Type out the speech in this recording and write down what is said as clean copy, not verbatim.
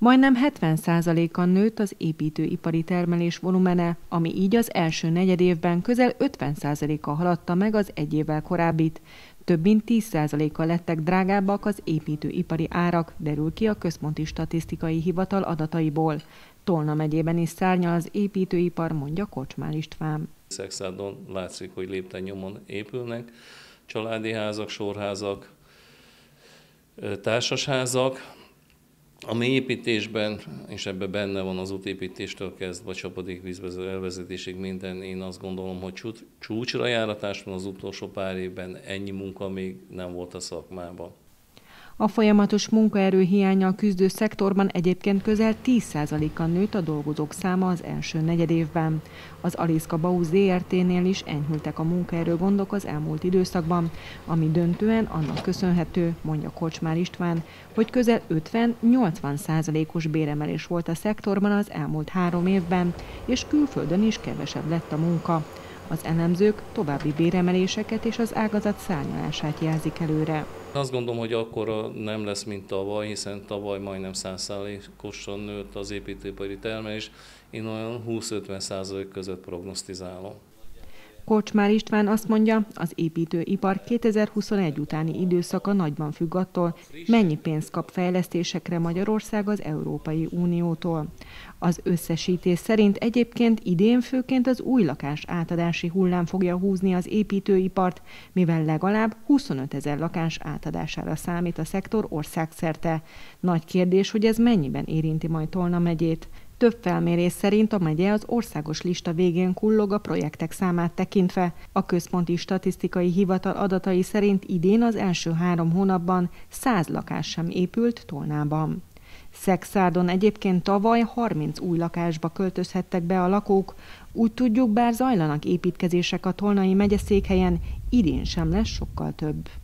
Majdnem 70%-kal nőtt az építőipari termelés volumene, ami így az első negyedévben közel 50%-kal haladta meg az egy évvel korábbit. Több mint 10%-kal lettek drágábbak az építőipari árak, derül ki a Központi Statisztikai Hivatal adataiból. Tolna megyében is szárnyal az építőipar, mondja Kocsmár István. Szekszárdon látszik, hogy lépten nyomon épülnek családi házak, sorházak, társasházak. A mélyépítésben, és ebben benne van az útépítéstől kezdve a csapadékvízvezető elvezetésig minden, én azt gondolom, hogy csúcsra járatás van az utolsó pár évben, ennyi munka még nem volt a szakmában. A folyamatos munkaerő hiánnyal küzdő szektorban egyébként közel 10%-kal nőtt a dolgozók száma az első negyedévben. Az Aliszka Bau ZRT-nél is enyhültek a munkaerő gondok az elmúlt időszakban, ami döntően annak köszönhető, mondja Kocsmár István, hogy közel 50-80%-os béremelés volt a szektorban az elmúlt 3 évben, és külföldön is kevesebb lett a munka. Az elemzők további béremeléseket és az ágazat szárnyalását jelzik előre. Azt gondolom, hogy akkora nem lesz, mint tavaly, hiszen tavaly majdnem 100%-osan nőtt az építőipari termelés. Én olyan 20-50% között prognosztizálom. Kocsmár István azt mondja, az építőipar 2021 utáni időszaka nagyban függ attól, mennyi pénzt kap fejlesztésekre Magyarország az Európai Uniótól. Az összesítés szerint egyébként idén főként az új lakás átadási hullám fogja húzni az építőipart, mivel legalább 25 000 lakás átadására számít a szektor országszerte. Nagy kérdés, hogy ez mennyiben érinti majd Tolna megyét. Több felmérés szerint a megye az országos lista végén kullog a projektek számát tekintve. A Központi Statisztikai Hivatal adatai szerint idén az első 3 hónapban 100 lakás sem épült Tolnában. Szekszárdon egyébként tavaly 30 új lakásba költözhettek be a lakók. Úgy tudjuk, bár zajlanak építkezések a tolnai megyeszékhelyen, idén sem lesz sokkal több.